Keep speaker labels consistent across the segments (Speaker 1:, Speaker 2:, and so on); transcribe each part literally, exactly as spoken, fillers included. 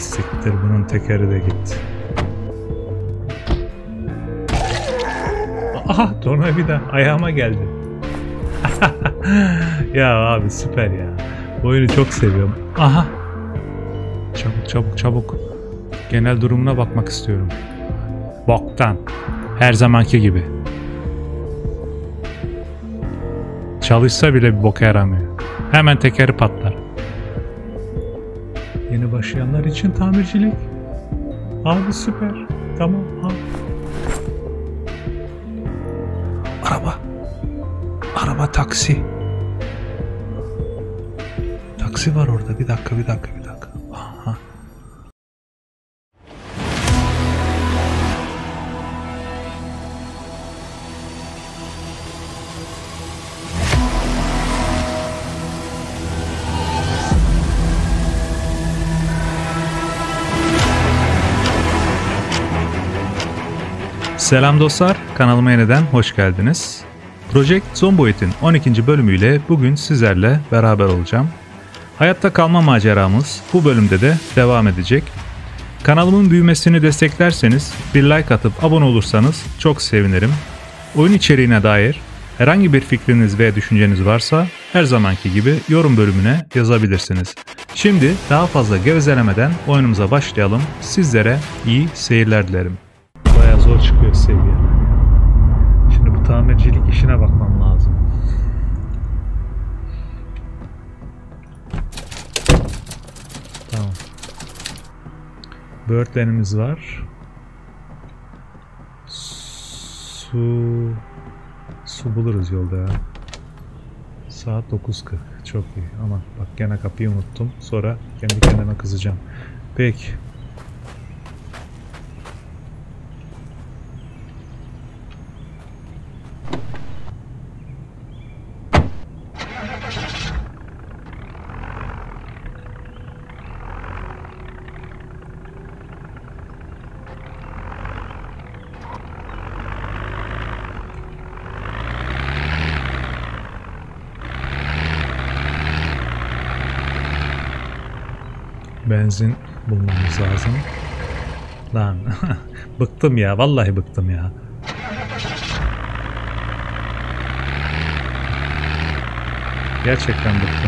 Speaker 1: Siktir, bunun tekeri de gitti. Aha, tornavida ayağıma geldi. Ya abi süper ya. Bu oyunu çok seviyorum. Aha. Çabuk çabuk çabuk. Genel durumuna bakmak istiyorum. Boktan. Her zamanki gibi. Çalışsa bile bir boka yaramıyor. Hemen tekeri patlar. Yeni başlayanlar için tamircilik. Abi süper. Tamam abi. Araba. Araba, taksi. Taksi var orada. Bir dakika, bir dakika, bir dakika. Aha. Selam dostlar, kanalıma yeniden hoş geldiniz. Project Zomboid'in on ikinci bölümüyle bugün sizlerle beraber olacağım. Hayatta kalma maceramız bu bölümde de devam edecek. Kanalımın büyümesini desteklerseniz, bir like atıp abone olursanız çok sevinirim. Oyun içeriğine dair herhangi bir fikriniz veya düşünceniz varsa her zamanki gibi yorum bölümüne yazabilirsiniz. Şimdi daha fazla gevezelemeden oyunumuza başlayalım. Sizlere iyi seyirler dilerim. Bayağı zor çıkıyor seviye. Şimdi bu tamircilik işine bakmam lazım. Tamam. Böğürtlenimiz var. Su su buluruz yolda ya. Saat dokuz kırk. Çok iyi. Ama bak gene kapıyı unuttum. Sonra kendi kendime kızacağım. Peki. Benzin bulmamız lazım. Lan bıktım ya, vallahi bıktım ya. Gerçekten bıktım.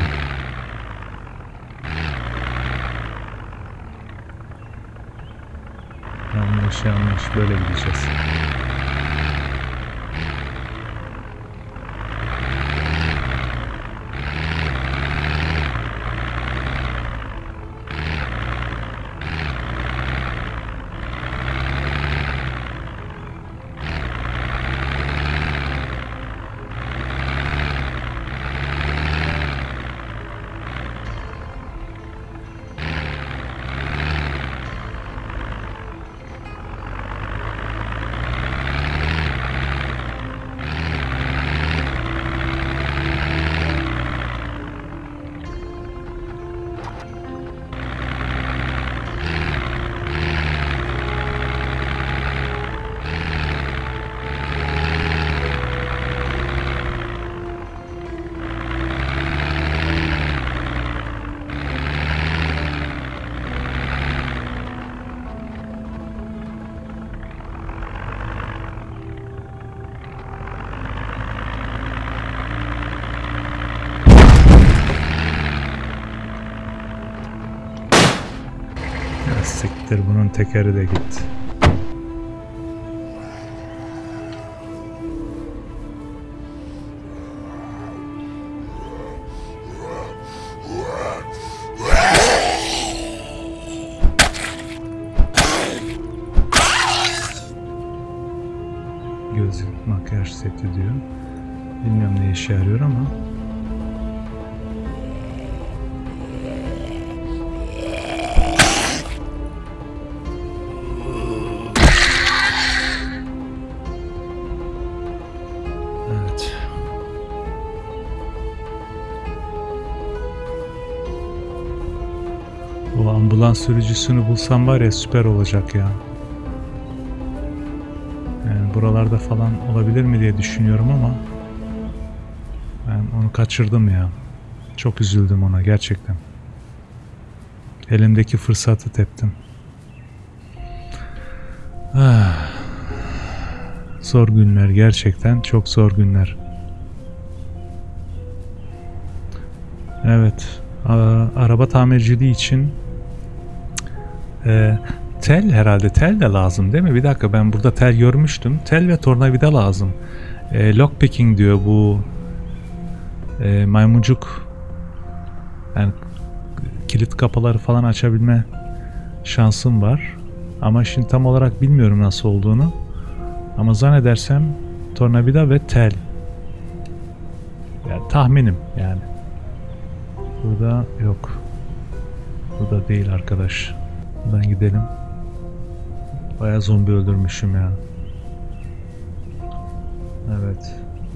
Speaker 1: Yanlış yanlış böyle gideceğiz. Siktir, bunun tekeri de gitti. Gözlük, makyaj seti diyor. Bilmiyorum ne işe yarıyor ama. O ambulans sürücüsünü bulsam var ya, süper olacak ya. Yani buralarda falan olabilir mi diye düşünüyorum ama ben onu kaçırdım ya. Çok üzüldüm ona gerçekten. Elimdeki fırsatı teptim. Ah. Zor günler, gerçekten çok zor günler. Evet, araba tamirciliği için e, tel herhalde, tel de lazım değil mi? Bir dakika, ben burada tel görmüştüm. Tel ve tornavida lazım. E, lockpicking diyor bu e, maymuncuk, yani kilit kapıları falan açabilme şansım var. Ama şimdi tam olarak bilmiyorum nasıl olduğunu. Ama zannedersem tornavida ve tel. Yani tahminim yani. Burada yok. Burada değil arkadaş. Buradan gidelim. Bayağı zombi öldürmüşüm ya. Evet.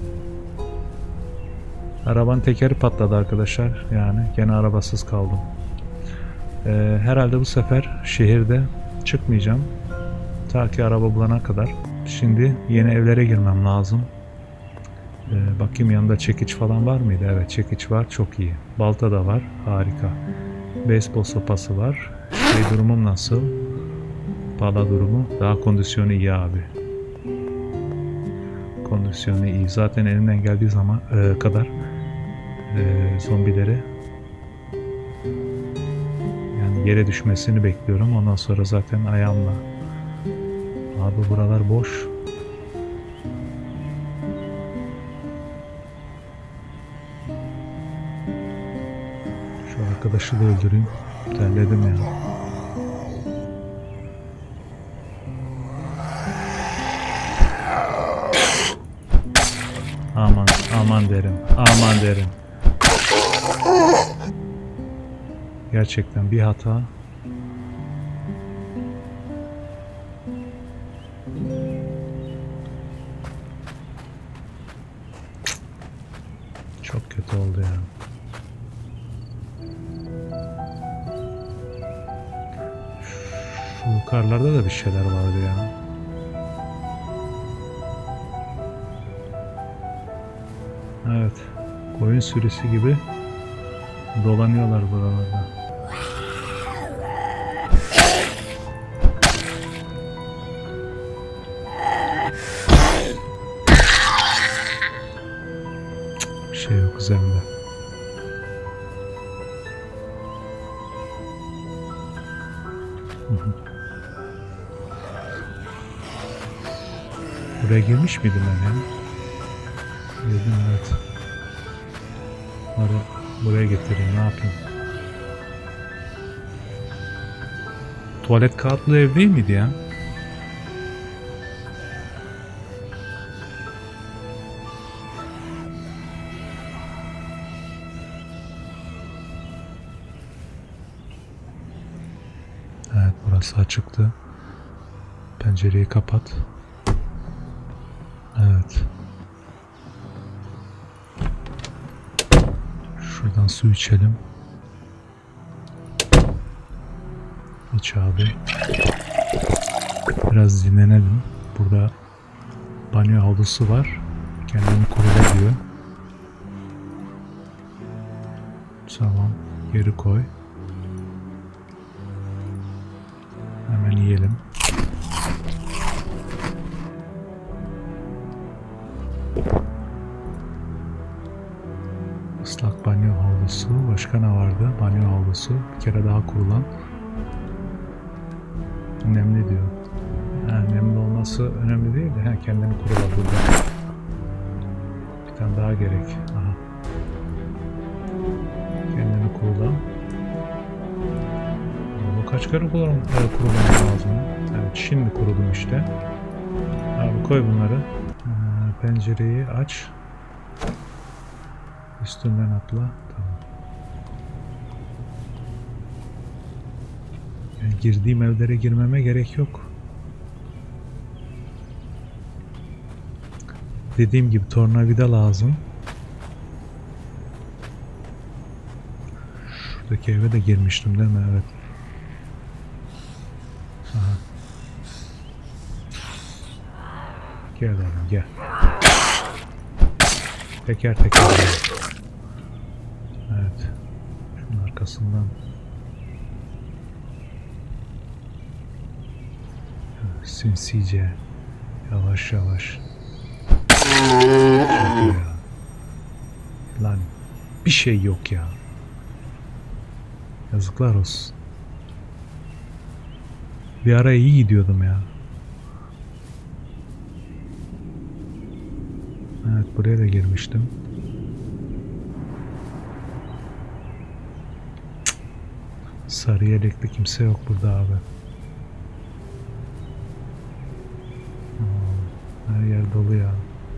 Speaker 1: Arabanın tekeri patladı arkadaşlar. Yani gene arabasız kaldım. Ee, herhalde bu sefer şehirde çıkmayacağım. Ta ki araba bulana kadar. Şimdi yeni evlere girmem lazım. Ee, bakayım yanında çekiç falan var mıydı? Evet, çekiç var. Çok iyi. Balta da var. Harika. Beyzbol sopası var. Şey, durumum nasıl? Pala durumu. Daha kondisyonu iyi abi. Kondisyonu iyi. Zaten elimden geldiği zaman e, kadar e, zombileri yani yere düşmesini bekliyorum. Ondan sonra zaten ayağımla. Abi buralar boş. Şu arkadaşı da öldüreyim. Terledim ya. Aman, aman derim. Aman derim. Gerçekten bir hata. Çok kötü oldu ya. Şu yukarılarda da bir şeyler vardı ya. Evet. Koyun sürüsü gibi dolanıyorlar buralarda. Bir şey yok üzerinde. Buraya girmiş miydim ben ya? Girdim, evet. Bunları buraya getireyim, ne yapayım? Tuvalet kağıtlı ev değil miydi ya? Evet, burası açıktı. Pencereyi kapat. Evet. Şuradan su içelim. İç abi. Biraz dinlenelim. Burada banyo havlusu var. Kendini korula diyor. Tamam. Geri koy. Hemen yiyelim. Islak banyo havlusu. Başka ne vardı? Banyo havlusu. Bir kere daha kurulan. Nemli diyor. Ha, nemli olması önemli değil de ha, kendini kurula burada. Bir tane daha gerek. Aha. Kendini kurula. Bu kaç kere kurulam evet, kurulmam lazım. Evet, şimdi kurudum işte. Abi koy bunları. Ha, pencereyi aç. Üstünden atla. Tamam. Yani girdiğim evlere girmeme gerek yok. Dediğim gibi tornavida lazım. Şuradaki eve de girmiştim değil mi? Evet. Aha. Gel oğlum gel. Teker teker. Evet. Şunun arkasından Sinsice. Yavaş yavaş. Ya. Lan bir şey yok ya. Yazıklar olsun. Bir ara iyi gidiyordum ya. Evet, buraya da girmiştim. Sarı yelekli kimse yok burada abi. Her yer dolu ya.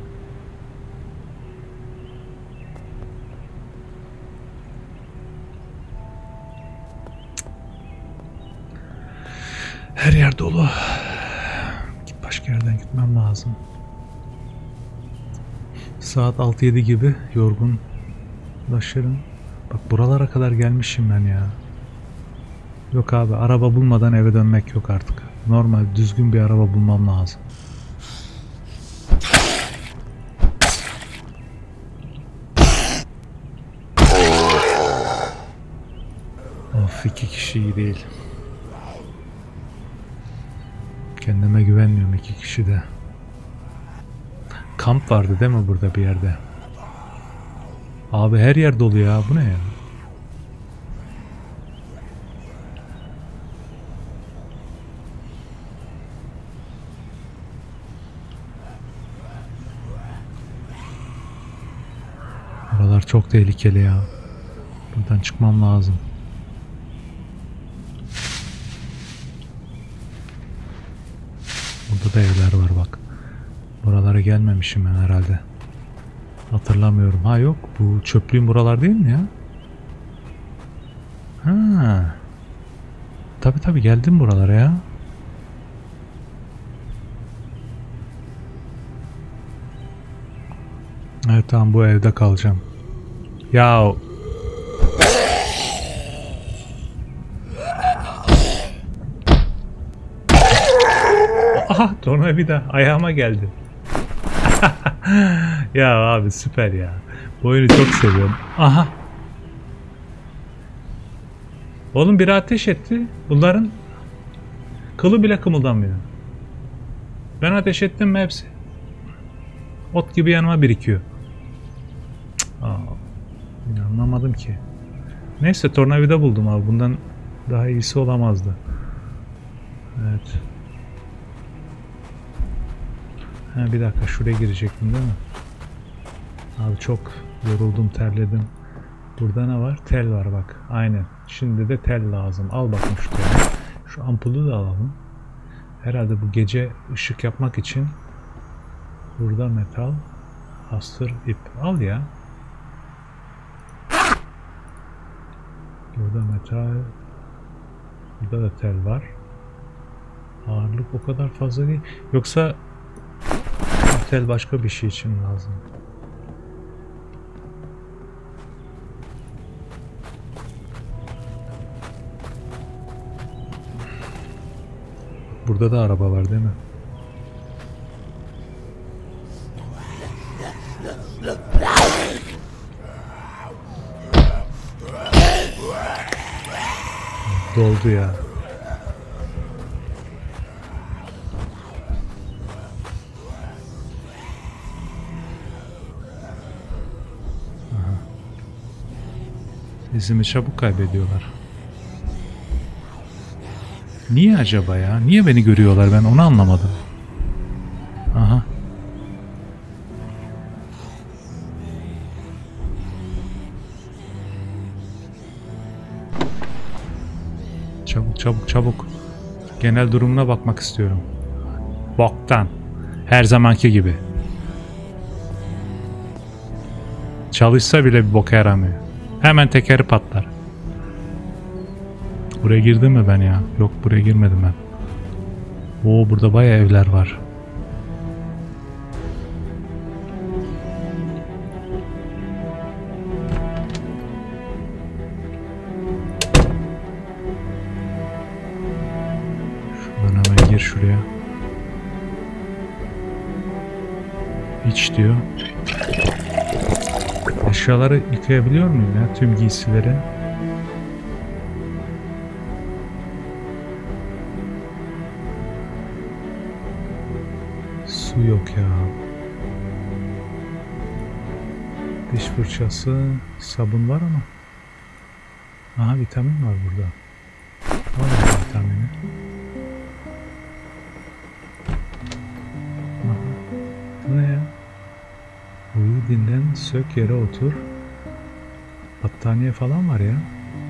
Speaker 1: Her yer dolu. Git, başka yerden gitmem lazım. Saat altı yedi gibi yorgunlaşırım. Bak, buralara kadar gelmişim ben ya. Yok abi, araba bulmadan eve dönmek yok artık. Normal düzgün bir araba bulmam lazım. Of, iki kişi iyi değil. Kendime güvenmiyorum iki kişi de. Kamp vardı değil mi burada bir yerde? Abi her yer dolu ya. Bu ne ya? Buralar çok tehlikeli ya. Buradan çıkmam lazım. Burada da evler var bak. Buralara gelmemişim ben herhalde. Hatırlamıyorum. Ha yok. Bu çöplüğün buralar değil mi ya? Ha. Tabi tabi geldim buralara ya. Evet tamam, bu evde kalacağım. Ya. Aha, tornavida ayağıma geldi. Ya abi süper ya. Bu oyunu çok seviyorum. Aha. Oğlum biri ateş etti. Bunların kılı bile kımıldamıyor. Ben ateş ettim mi hepsi ot gibi yanıma birikiyor. Aa, anlamadım ki. Neyse, tornavida buldum abi. Bundan daha iyisi olamazdı. Evet. Ha, bir dakika, şuraya girecektim değil mi? Abi çok yoruldum, terledim. Burada ne var? Tel var bak. Aynen. Şimdi de tel lazım. Al bakayım şu teli. Şu ampulü de alalım. Herhalde bu gece ışık yapmak için. Burada metal, hastır, ip. Al ya. Burada metal. Burada da tel var. Ağırlık o kadar fazla değil. Yoksa tel başka bir şey için lazım. Burada da araba var değil mi? Doldu ya. Aha. İzimi çabuk kaybediyorlar. Niye acaba ya? Niye beni görüyorlar, ben onu anlamadım. Aha. Çabuk çabuk çabuk. Genel durumuna bakmak istiyorum. Boktan. Her zamanki gibi. Çalışsa bile bir boka yaramıyor. Hemen tekeri patlar. Buraya girdim mi ben ya? Yok, buraya girmedim ben. Oo, burada bayağı evler var. Şuradan hemen gir şuraya. İç diyor. Eşyaları yıkayabiliyor muyum ya? Tüm giysileri. Su yok ya. Diş fırçası, sabun var ama. Aha, vitamin var burada. Var mı vitamini? Aha. Bu ne ya? Uyu, dinlen, sök, yere otur. Battaniye falan var ya.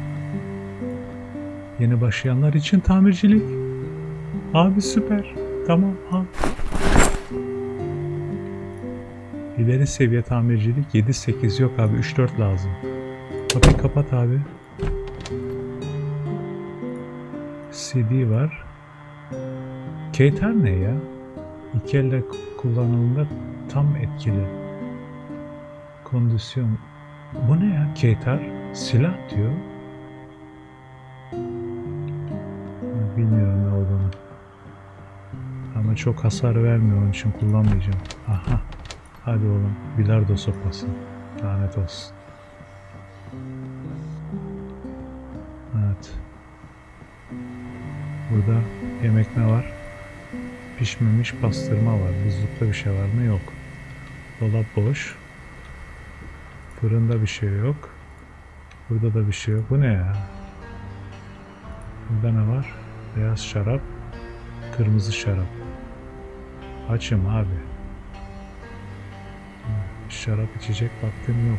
Speaker 1: Yeni başlayanlar için tamircilik. Abi süper. Tamam al. İleri seviye tamircilik yedi sekiz yok abi, üç dört lazım. Kapıyı kapat abi. C D var. Keytar ne ya? İki elle kullanıldığında tam etkili. Kondisyon. Bu ne ya? Keytar. Silah diyor. Bilmiyorum ne olduğunu. Ama çok hasar vermiyor, onun için kullanmayacağım. Aha. Hadi oğlum. Bilardo sopası. Lanet olsun. Evet. Burada yemek ne var? Pişmemiş pastırma var. Buzlukta bir şey var mı? Yok. Dolap boş. Fırında bir şey yok. Burada da bir şey yok. Bu ne ya? Burada ne var? Beyaz şarap. Kırmızı şarap. Açım abi. Şarap içecek vaktim yok.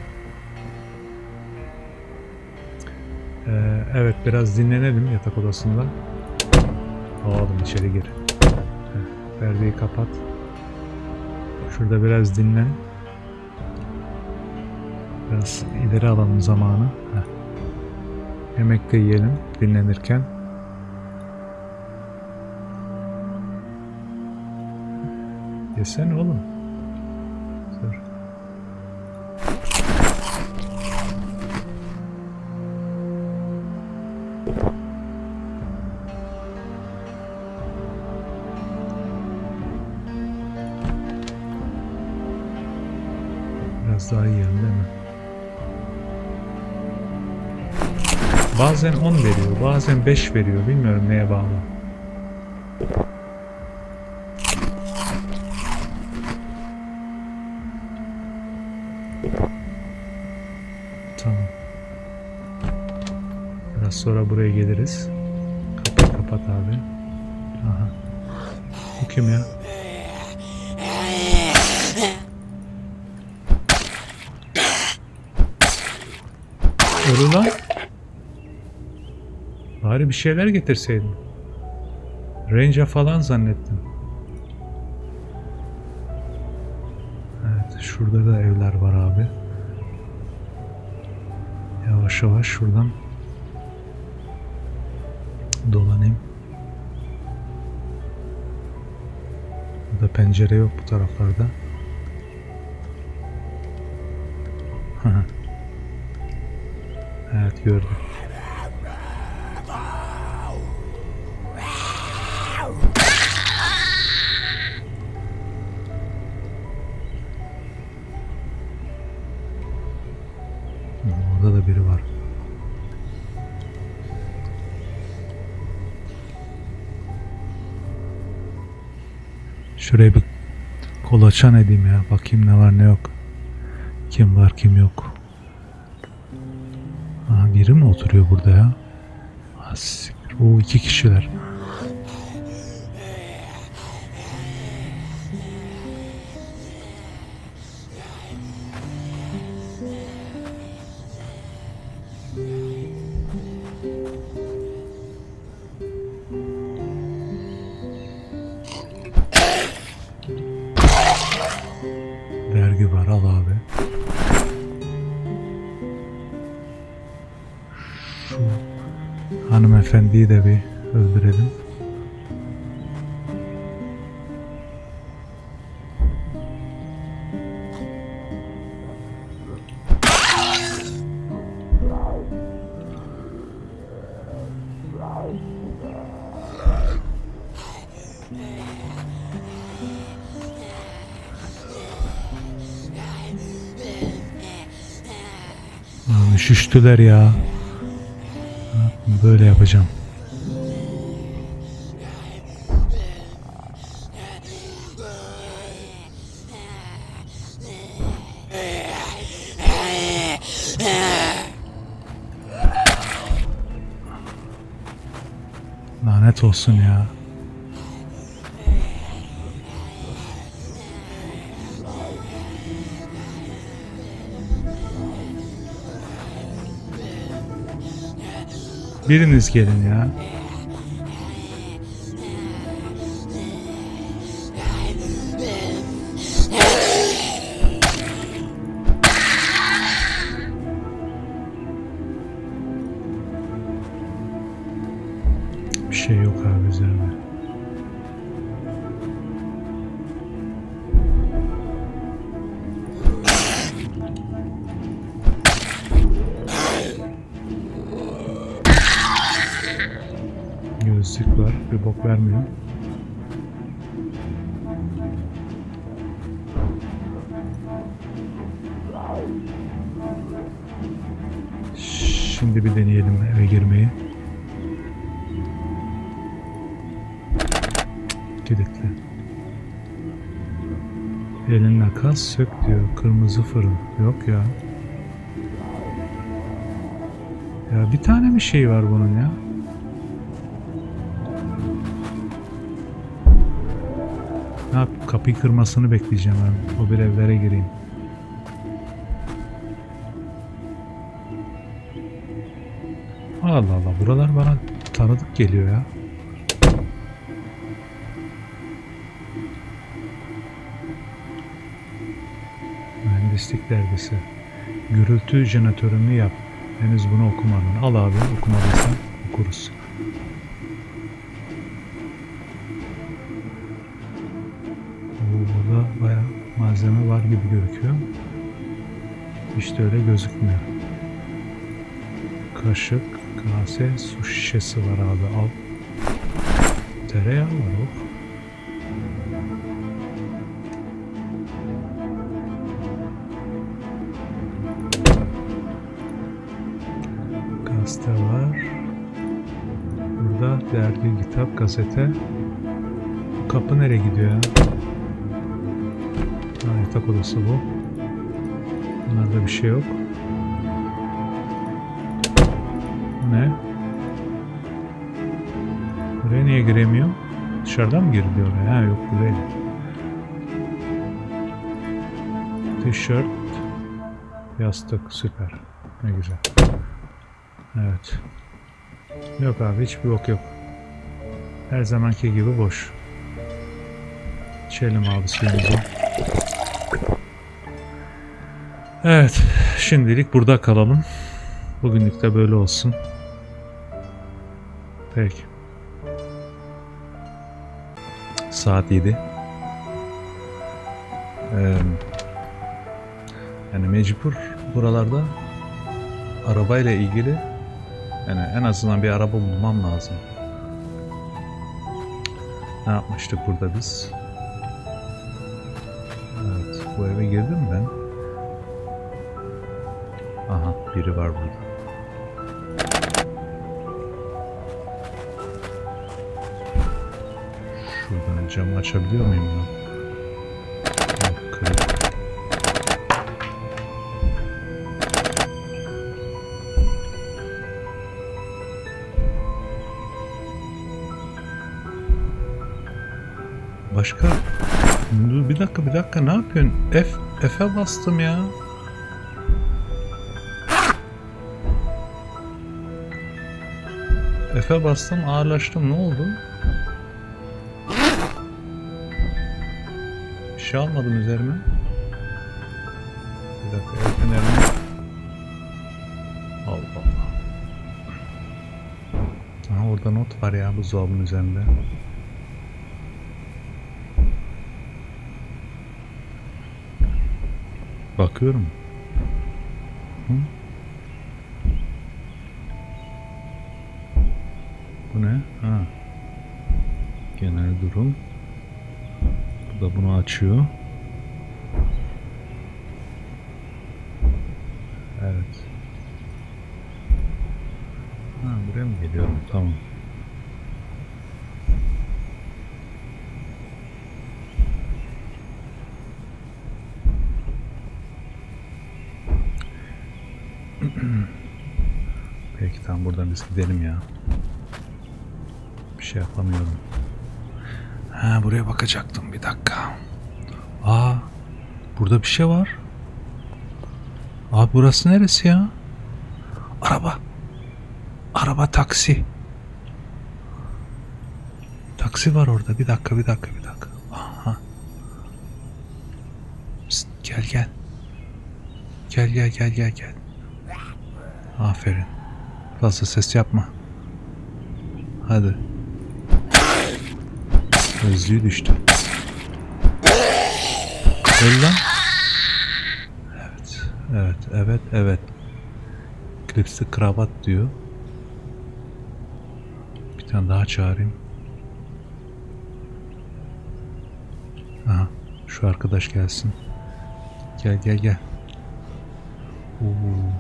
Speaker 1: Ee, evet, biraz dinlenelim yatak odasında. Oğlum içeri gir. Heh, perdeyi kapat. Şurada biraz dinlen. Biraz ileri alalım zamanı. Heh. Yemek de yiyelim dinlenirken. Yesene oğlum. Dur. Biraz daha yiyelim değil mi? Bazen on veriyor, bazen beş veriyor. Bilmiyorum neye bağlı. Tamam. Biraz sonra buraya geliriz. Kapat kapat abi. Aha. Bu kim ya? Ölü lan. Bari bir şeyler getirseydin. Ranger falan zannettim. Evet, şurada da evler var abi. Yavaş yavaş şuradan dolanayım. Burada pencere yok bu taraflarda. Evet, gördüm. Orada da biri var. Şuraya bir kolaçan edeyim ya. Bakayım ne var ne yok. Kim var kim yok. Aha, biri mi oturuyor burada ya? O iki kişiler. Vergi var, al abi. Şu hanımefendiyi de bir öldürelim. Üşüştüler ya. Böyle yapacağım. Lanet olsun ya. Biriniz gelin ya. Bir şey yok abi üzerinde. Gözlük var, bir bok vermiyor. Şimdi bir deneyelim eve girmeyi. Kilitli. Elinle kas sök diyor. Kırmızı fırın. Yok ya. Ya bir tane bir şey var bunun ya. Ne yap? Kapıyı kırmasını bekleyeceğim ben. O bir evlere gireyim. Allah Allah. Buralar bana tanıdık geliyor ya. Mühendislik dergisi. Gürültü jeneratörünü yap. Henüz bunu okumadın. Al abi, okumadıysan okuruz. Burada bayağı malzeme var gibi gözüküyor. İşte öyle gözükmüyor. Kaşık, kase, su şişesi var abi, al. Tereyağı var o. Gazete var. Burada dergi, kitap, gazete. Bu kapı nereye gidiyor ya? Ha, yatak odası bu. Bunlarda bir şey yok. Bu ne? Buraya niye giremiyor? Dışarıdan mı giriliyor oraya? Ha, yok buraya. Tişört, yastık, süper. Ne güzel. Evet. Yok abi, hiçbir bok yok. Her zamanki gibi boş. İçelim abi suyumuzu. Evet, şimdilik burada kalalım. Bugünlük de böyle olsun. Peki. Saat yedi. Ee, yani mecbur buralarda arabayla ilgili, yani en azından bir araba bulmam lazım. Ne yapmıştık burada biz? Evet, bu eve girdim ben. Aha, biri var burada. Şuradan camı açabiliyor muyum ben? Yok, kırık. Başka? Dur bir dakika bir dakika, ne yapıyorsun? F, F'e bastım ya. F'e bastım, ağırlaştım, ne oldu? Bir şey almadım üzerime. Bir dakika, el fenerini. Allah Allah. Aha, orada not var ya buzdolabının üzerinde. Bakıyorum. Hı? Bu ne? Ha. Genel durum. Bu da bunu açıyor. Evet. Ha, buraya mı geliyorum? Tamam. Peki tamam, buradan biz gidelim ya. şey yapamıyorum. Ha, buraya bakacaktım, bir dakika. Aa, burada bir şey var. Abi burası neresi ya? Araba. Araba, taksi. Taksi var orada. Bir dakika, bir dakika, bir dakika. Aha. Pişt, gel gel. Gel gel gel gel gel. Aferin. Fazla ses yapma. Hadi. Gözlüğü düştü. Öl lan. Evet. Evet. Evet. Evet. Klipsli kravat diyor. Bir tane daha çağırayım. Aha. Şu arkadaş gelsin. Gel gel gel. Oo.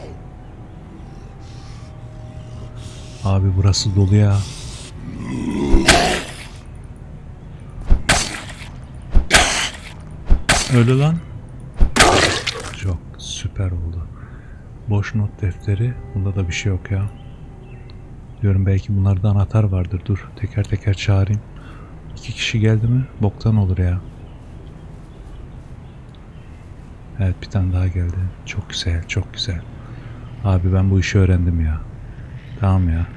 Speaker 1: Abi burası dolu ya. Öyle lan. Çok süper oldu. Boş not defteri. Bunda da bir şey yok ya. Diyorum belki bunlarda anahtar vardır. Dur teker teker çağırayım. İki kişi geldi mi boktan olur ya. Evet, bir tane daha geldi. Çok güzel, çok güzel. Abi ben bu işi öğrendim ya. Tamam ya.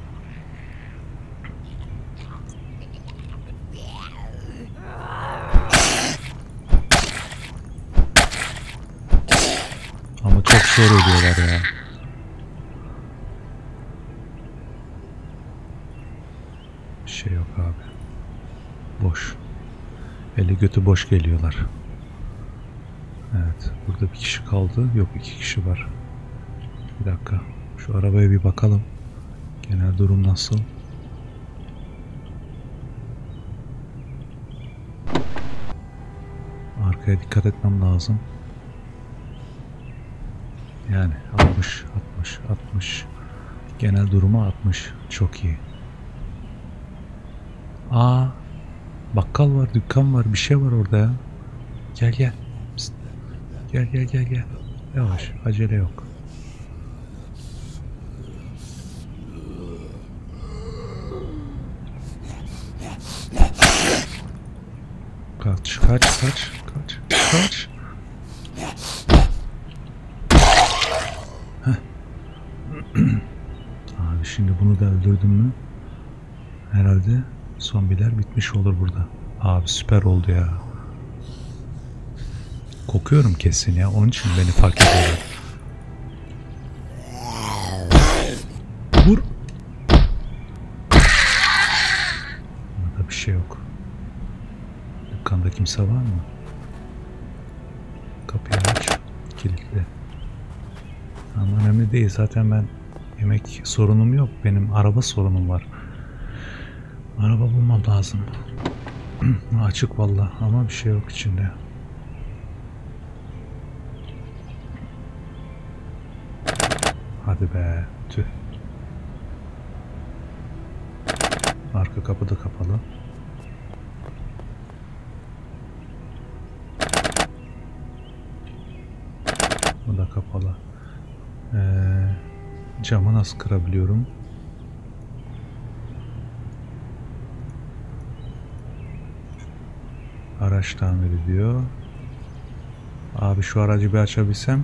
Speaker 1: Ama çok zor ediyorlar ya. Bir şey yok abi. Boş. Eli götü boş geliyorlar. Evet. Burada bir kişi kaldı. Yok, iki kişi var. Bir dakika. Şu arabaya bir bakalım. Genel durum nasıl? Arkaya dikkat etmem lazım. Yani altmış, altmış, altmış. Genel durumu altmış. Çok iyi. Aa, bakkal var, dükkan var, bir şey var orada ya. Gel gel. Pişt. Gel gel gel gel. Yavaş, acele yok. Kaç, kaç, kaç, kaç, kaç. Heh. Abi şimdi bunu da öldürdüm mü? Herhalde zombiler bitmiş olur burada. Abi süper oldu ya. Kokuyorum kesin ya. Onun için beni fark ediyorlar. Vur. Burada bir şey yok. Dükkanda kimse var mı? Kapıyı aç. Kilitli. Ama önemli değil. Zaten ben yemek sorunum yok. Benim araba sorunum var. Araba bulmam lazım. Açık vallahi ama bir şey yok içinde. Hadi be. Tüh. Arka kapı da kapalı. Bu da kapalı. Ee, camı nasıl kırabiliyorum? Araç tamir ediyor. Abi şu aracı bir açabilsem.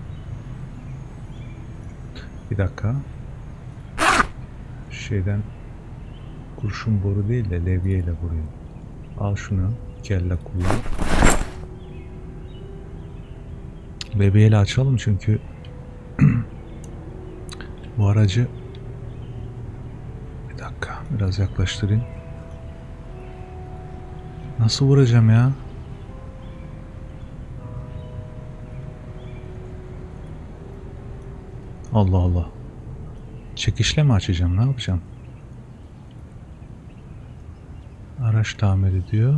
Speaker 1: Bir dakika. Şeyden kurşun boru değil de levyeyle vurayım. Al şunu. Kelle kullan. Levyeyle açalım çünkü bu aracı bir dakika biraz yaklaştırayım. Nasıl vuracağım ya? Allah Allah. Çekişle mi açacağım? Ne yapacağım? Araç tamir ediyor.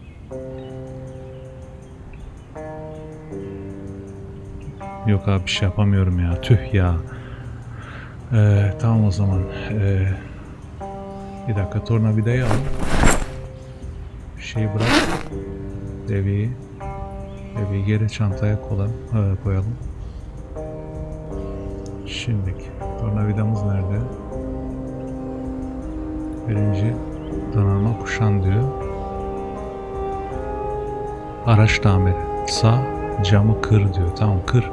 Speaker 1: Yok abi bir şey yapamıyorum ya. Tüh ya. Ee, tamam o zaman. Ee, bir dakika tornavidayı al. Şeyi bırak. Levyeyi. Levyeyi geri çantaya koyalım. Ee, koyalım. Şimdi tornavidamız nerede? Birinci Donanma kuşan diyor. Araç tamiri. Sağ camı kır diyor. Tamam, kır.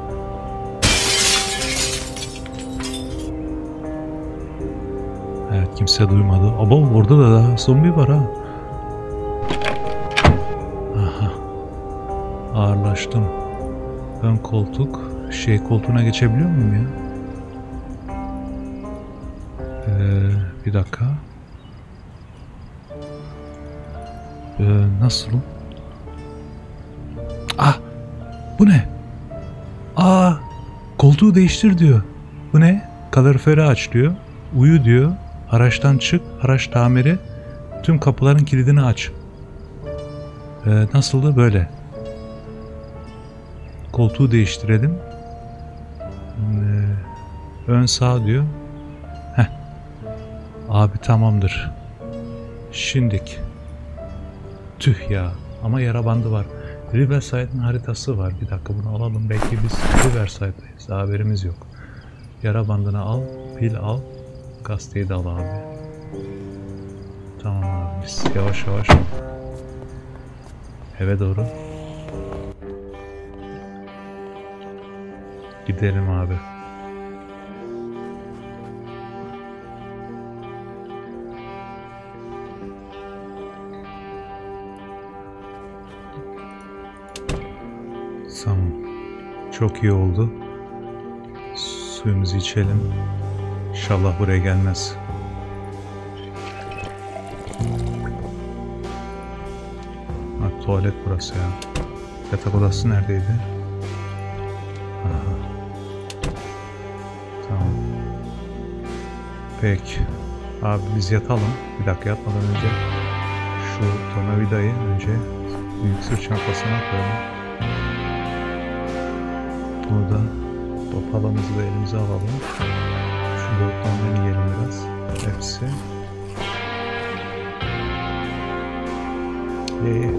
Speaker 1: Evet, kimse duymadı. Aba, orada da daha zombi var ha. Aha. Ağırlaştım. Ön koltuk. Şey koltuğuna geçebiliyor muyum ya? Ee, bir dakika. Ee, nasıl? Ah! Bu ne? Aa! Koltuğu değiştir diyor. Bu ne? Kaloriferi aç diyor. Uyu diyor. Araçtan çık. Araç tamiri. Tüm kapıların kilidini aç. Ee, nasıldı? Böyle. Koltuğu değiştirelim. Ee, ön sağ diyor. Heh. Abi tamamdır. Şimdik. Tüh ya. Ama yara bandı var. Riverside'ın haritası var. Bir dakika, bunu alalım. Belki biz Riverside'dayız. Haberimiz yok. Yara bandını al. Pil al. Gazeteyi de al abi. Tamam abi. Biz yavaş yavaş eve doğru gidelim abi. Tamam. Çok iyi oldu. Suyumuzu içelim. İnşallah buraya gelmez. Ha, tuvalet burası ya. Yatak odası neredeydi? Aha. Tamam. Peki. Abi biz yatalım. Bir dakika, yatmadan önce şu tornavidayı önce büyük sırt çantasına koyalım. Bunu da topalımızı da elimize alalım. Şu dörtlerden yiyelim biraz. Hepsi. Ye ye.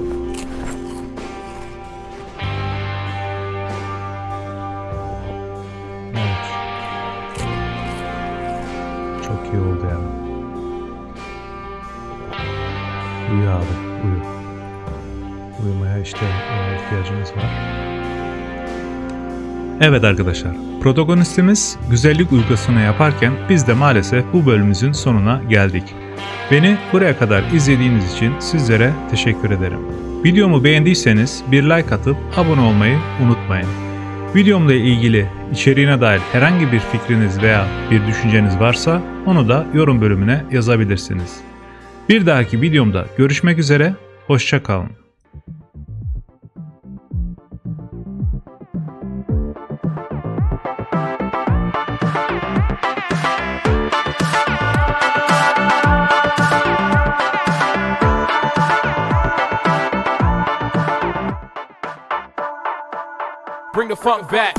Speaker 1: Evet. Çok iyi oldu ya. Uyu abi, uyu. Uyumaya işte ihtiyacımız var. Evet arkadaşlar, protagonistimiz güzellik uykusunu yaparken biz de maalesef bu bölümümüzün sonuna geldik. Beni buraya kadar izlediğiniz için sizlere teşekkür ederim. Videomu beğendiyseniz bir like atıp abone olmayı unutmayın. Videomla ilgili içeriğine dair herhangi bir fikriniz veya bir düşünceniz varsa onu da yorum bölümüne yazabilirsiniz. Bir dahaki videomda görüşmek üzere, hoşça kalın.
Speaker 2: Bring the funk back.